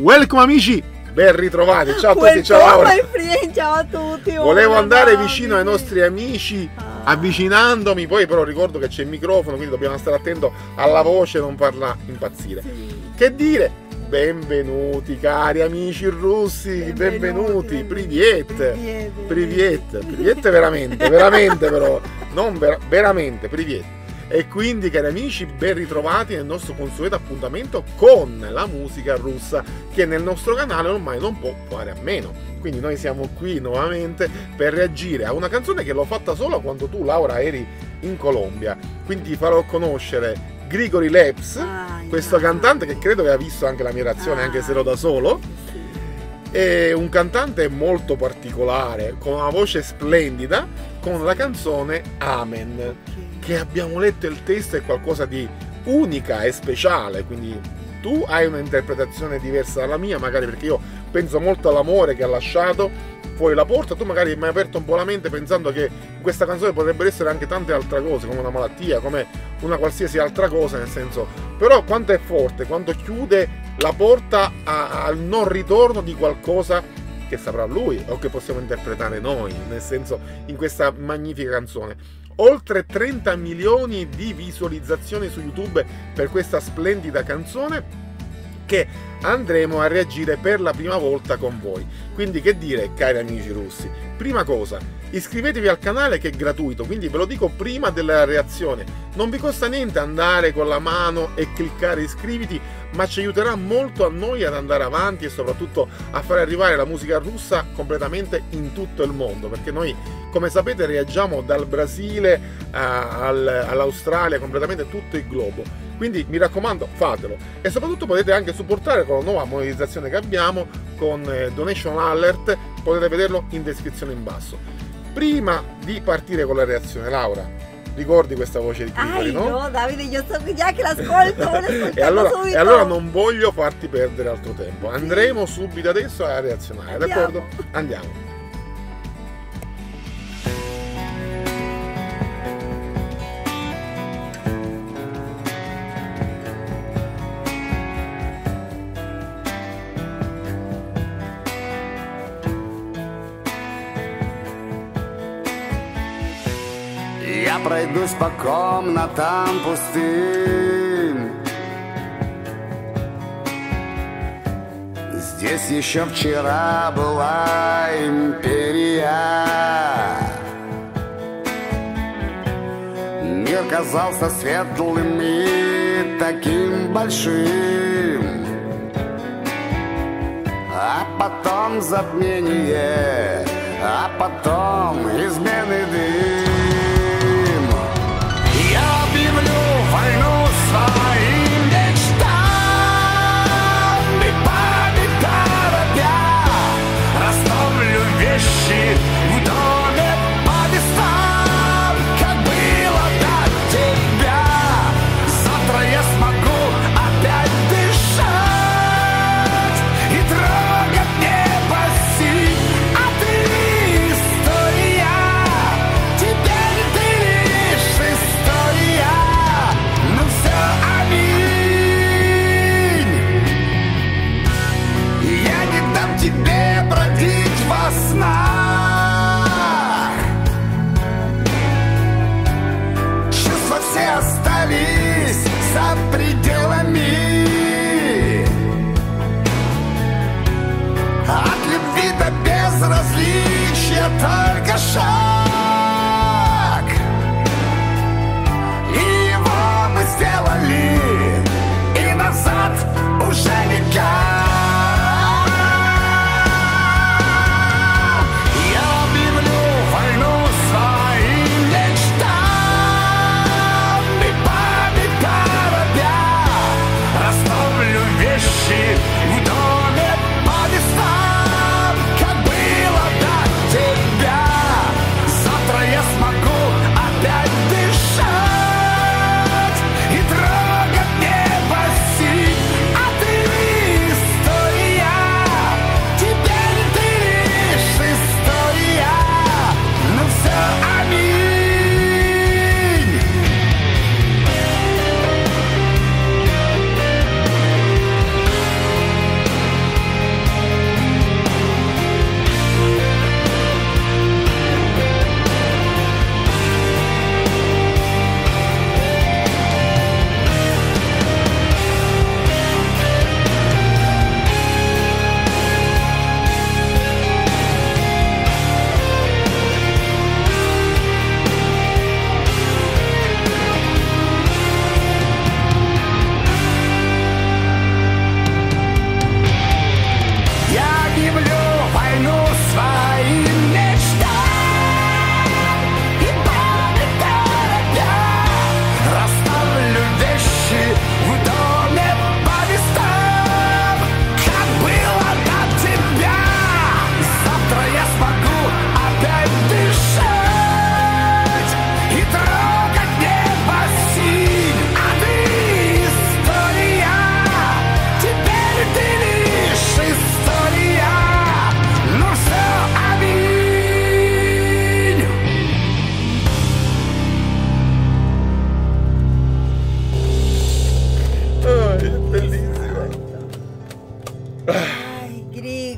Welcome amici, ben ritrovati, ciao a tutti, ciao Laura. Ciao a tutti. Volevo andare vicino ai nostri amici, avvicinandomi, poi però ricordo che c'è il microfono, quindi dobbiamo stare attento alla voce, non farla impazzire. Che dire? Benvenuti cari amici russi, benvenuti, priviet, veramente però, non veramente, priviet. E quindi cari amici, ben ritrovati nel nostro consueto appuntamento con la musica russa, che nel nostro canale ormai non può fare a meno. Quindi noi siamo qui nuovamente per reagire a una canzone che l'ho fatta solo quando tu, Laura, eri in Colombia. Quindi ti farò conoscere Grigori Leps, questo cantante che credo che ha visto anche la mia reazione, anche se ero da solo. È un cantante molto particolare, con una voce splendida, con la canzone Amen, che abbiamo letto il testo, è qualcosa di unica e speciale, quindi tu hai un'interpretazione diversa dalla mia, magari perché io penso molto all'amore che ha lasciato fuori la porta, tu magari mi hai aperto un po' la mente pensando che in questa canzone potrebbero essere anche tante altre cose, come una malattia, come una qualsiasi altra cosa, nel senso, però quanto è forte, quanto chiude la porta al non ritorno di qualcosa che saprà lui o che possiamo interpretare noi, nel senso, in questa magnifica canzone. Oltre 30 milioni di visualizzazioni su YouTube per questa splendida canzone che andremo a reagire per la prima volta con voi. Quindi che dire, cari amici russi? Prima cosa, iscrivetevi al canale che è gratuito, quindi ve lo dico prima della reazione. Non vi costa niente andare con la mano e cliccare iscriviti, ma ci aiuterà molto a noi ad andare avanti e soprattutto a fare arrivare la musica russa completamente in tutto il mondo, perché noi, come sapete, reagiamo dal Brasile all'Australia, completamente tutto il globo. Quindi mi raccomando, fatelo, e soprattutto potete anche supportare con la nuova monetizzazione che abbiamo con Donation Alert, potete vederlo in descrizione in basso. Prima di partire con la reazione, Laura, ricordi questa voce di Grigori, no? No, Davide, io so già che l'ascolto, e allora non voglio farti perdere altro tempo, andremo subito adesso a reazionare, d'accordo? Andiamo. Я пройдусь по комнатам пустым. Здесь еще вчера была империя. Мир казался светлым и таким большим. А потом затмение, а потом измены дым. Войну своим мечтам и память торопя, расставлю вещи в доме по местам, как было до тебя. Завтра я смогу опять дышать и трогать небо синь, а ты история, теперь ты лишь история. Тебе бродить во снах. Чувства все остались за пределами. От любви до безразличия только шаг, и его мы сделали, и назад уже никак. В доме по местам, как было до тебя.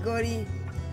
Grigori.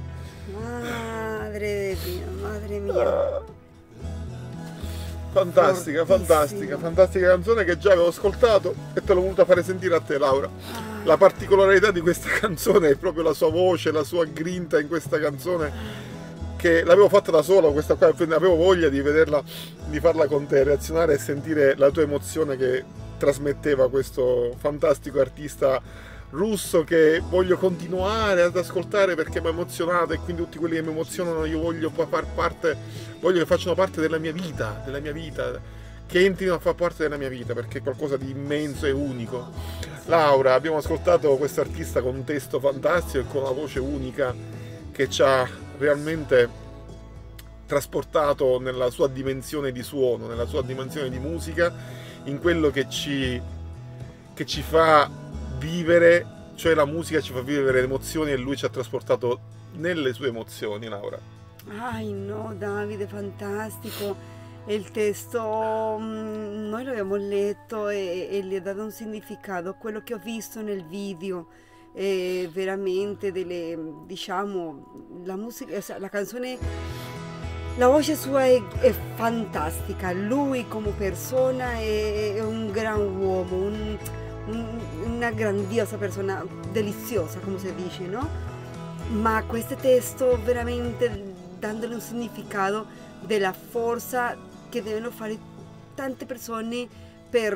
Madre mia, madre mia. Fantastica, fantastica, fantastica canzone che già avevo ascoltato e te l'ho voluta fare sentire a te, Laura. La particolarità di questa canzone è proprio la sua voce, la sua grinta in questa canzone, che l'avevo fatta da solo, questa qua, avevo voglia di vederla, di farla con te, reazionare e sentire la tua emozione che trasmetteva questo fantastico artista russo, che voglio continuare ad ascoltare perché mi ha emozionato, e quindi tutti quelli che mi emozionano io voglio far parte, voglio che facciano parte della mia vita, che entrino a far parte della mia vita, perché è qualcosa di immenso e unico. Laura, abbiamo ascoltato questo artista con un testo fantastico e con una voce unica che ci ha realmente trasportato nella sua dimensione di suono, nella sua dimensione di musica, in quello che ci fa vivere, cioè la musica ci fa vivere le emozioni, e lui ci ha trasportato nelle sue emozioni, Laura. No, Davide, fantastico. E il testo, noi l'abbiamo letto e gli ha dato un significato. Quello che ho visto nel video è veramente diciamo, la musica, la canzone, la voce sua è fantastica. Lui come persona è un gran uomo, una grandiosa persona, deliziosa, come si dice, no? Ma questo testo veramente dandole un significato della forza che devono fare tante persone per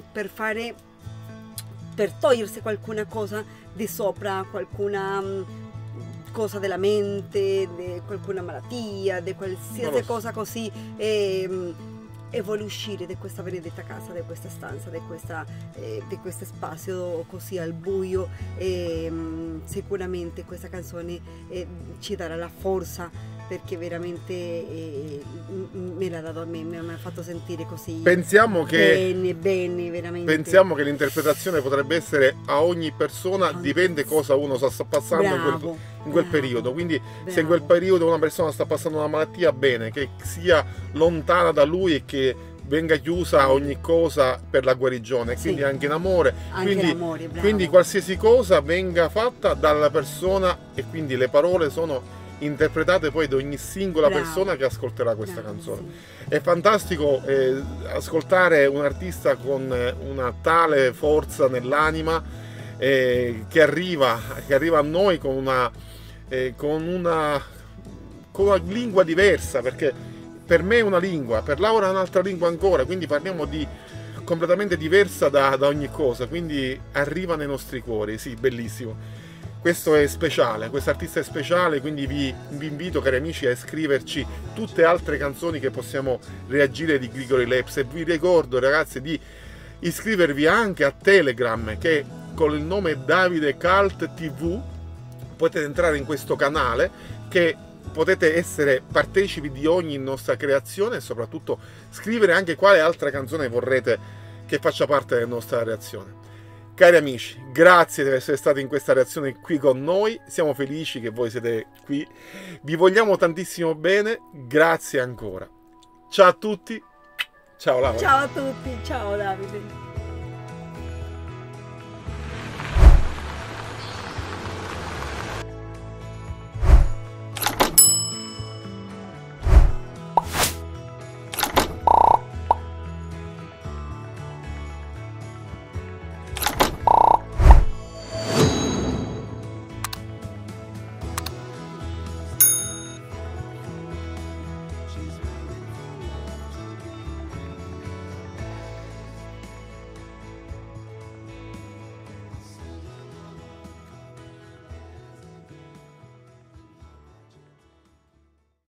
togliersi qualcuna cosa di sopra, qualcuna cosa della mente, di qualcuna malattia, di qualsiasi cosa così, e vuole uscire da questa benedetta casa, da questa stanza, di questo spazio così al buio, e sicuramente questa canzone ci darà la forza, perché veramente me l'ha dato a me, mi ha fatto sentire così Pensiamo che, bene, veramente. pensiamo che l'interpretazione potrebbe essere a ogni persona, dipende cosa uno sta passando in quel periodo. Quindi se in quel periodo una persona sta passando una malattia, bene, che sia lontana da lui e che venga chiusa ogni cosa per la guarigione, quindi Sì. anche in amore, Anche quindi, l'amore, bravo. quindi qualsiasi cosa venga fatta dalla persona, e quindi le parole sono interpretate poi da ogni singola Bravo. persona che ascolterà questa Bravo, canzone. sì. È fantastico ascoltare un artista con una tale forza nell'anima, che arriva a noi con una lingua diversa, perché per me è una lingua, per Laura è un'altra lingua ancora, quindi parliamo di completamente diversa da ogni cosa, quindi arriva nei nostri cuori. Sì, bellissimo. Questo è speciale, questo artista è speciale, quindi vi invito, cari amici, a iscriverci tutte altre canzoni che possiamo reagire di Grigori Leps, e vi ricordo, ragazzi, di iscrivervi anche a Telegram, che con il nome Davide Cult TV potete entrare in questo canale, che potete essere partecipi di ogni nostra creazione, e soprattutto scrivere anche quale altra canzone vorrete che faccia parte della nostra reazione. Cari amici, grazie di essere stati in questa reazione qui con noi, siamo felici che voi siete qui, vi vogliamo tantissimo bene, grazie ancora. Ciao a tutti, ciao Laura. Ciao a tutti, ciao Davide.